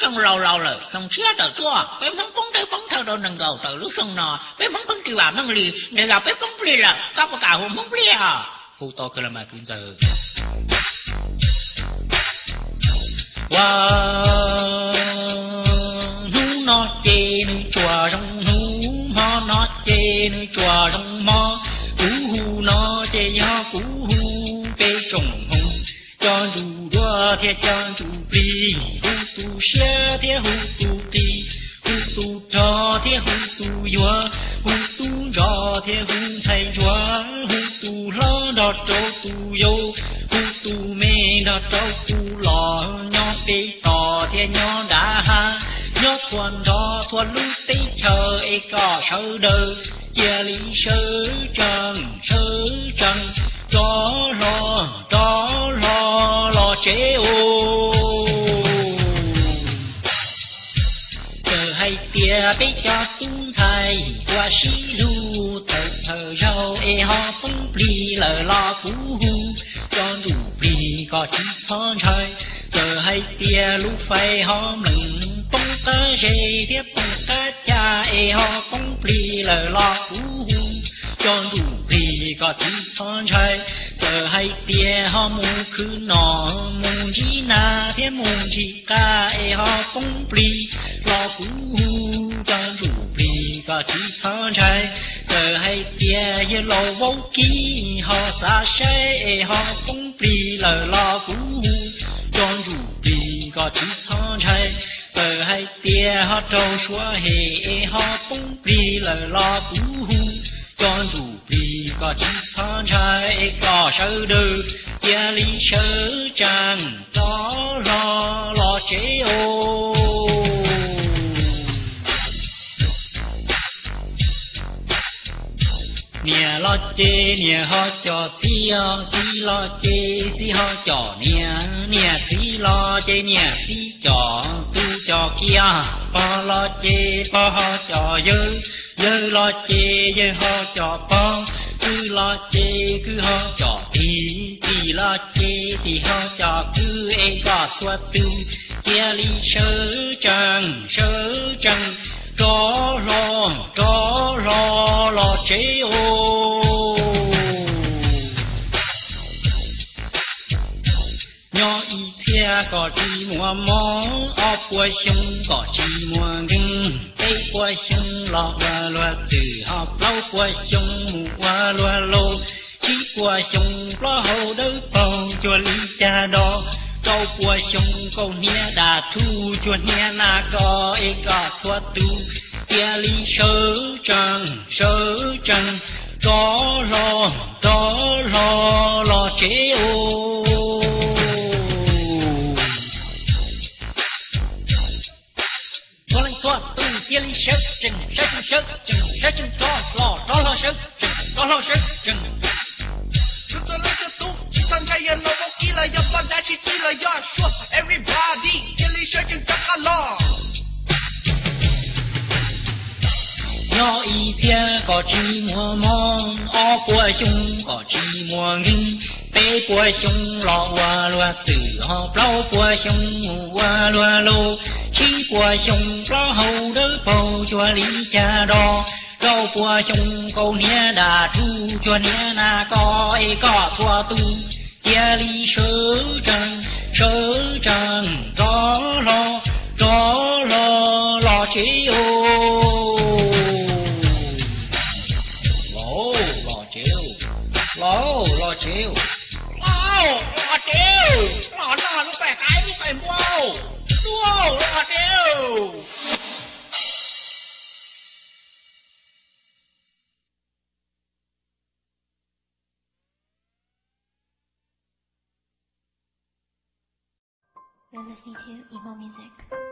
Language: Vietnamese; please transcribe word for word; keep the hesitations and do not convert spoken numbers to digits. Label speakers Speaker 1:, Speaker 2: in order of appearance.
Speaker 1: sân lâu lâu lời sân xé tờ tua bé phấn phấn tới phấn theo đâu nâng cầu tờ lúc sân nọ bé phấn phấn chỉ vào nâng lì để gặp bé phấn lì là có một cả hồn phấn lì à hù to cơ là mà cứ giờ wow nu nó chê nu chùa trong nu ho nó chê nu chùa trong mò cú hu nó chê ho cú hu bê trồng hồng cho dù đua thiệt cho dù bì hu tu xe thiệt hu tu tì hu tu cho thiệt hu tu yua hu tu cho thiệt hu say chúa hu tu lo đọt trâu tu yo hu tu mê đọt trâu tu lò nhó bê tò thiệt nhó đã ha nhó thuần đó thuần lúc tí chờ ê có sơ đơ chia lý sơ trần sơ trần cho lo cho lo lo chế ô chờ hay tia bé cho tung xài qua xí lu thờ thờ rau ê ho phong pli lờ lo cú hu cho rủ pli có chỉ son trời giờ hay tia lu phai ho mình phong cá rê tiếp phong cá cha ê ho phong pli lờ lo cú hu cho rủ pli có chỉ son trời giờ hay tia ho mu khứ nọ mu chi na thế mu chi ca ê ho phong pli lo cú hu cho rủ pli có chỉ son trời giờ hay tia ye lo vô ký ho xa xe ê ho phong pli lờ lo cú hu cho rủ pli có chỉ son trời giờ hay tia ho trâu xóa hề ê ho phong pli lờ lo cú hu cho rủ pli có chỉ son trời có sơ đư chia lý sơ tràng cho lo lo chế ô nè lo chê nè ho cho chi ho chi lo chê chi ho cho nè nè chi lo chê nè chi cho tu cho kia po lo chê po ho cho dư dư lo chê dư ho cho po cứ lo chê cứ ho cho thì thì lo chê thì ho cho cứ ê có xua tư chia ly sơ trăng sơ trăng cho lo cho lo lo chế ô nhỏ y chia có chi mùa mó ở quê sông có chi mùa gừng tây quê sông lọ và loa từ học lâu quê sông mùa loa lô chi quê sông lo hậu đỡ bầu cho lý cha đo câu quê sông câu nia đà thu cho nia na có ê có xóa tu chia lý sơ trăng sơ trăng cho lo cho lo lo chế ô cho lên xóa tu chia lý sơ trăng sơ trăng sơ trăng sơ trăng cho lo cho lo sơ trăng cho lo sơ trăng cho lên cho tu chỉ san chạy yên lo vô kỳ là do con đã chỉ chỉ là do sure everybody chia lý sơ trăng cho cả lo nhỏ y chia có chi mùa mong ó quê sông có chi mùa nghinh bê quê sông lọ hoa loa từ họp lâu quê sông hoa loa lô chi quê sông lo hầu đỡ bầu cho lý cha đo rau quê sông câu nia đà thu cho nia na có ê có xua tu chia lý sơ trăng sơ trăng cho lo cho lo lo chế ô lo lo chiều lo lo chiều lo lo lúc phải cái lúc phải mua lo lo chiều
Speaker 2: You're listening to emo music.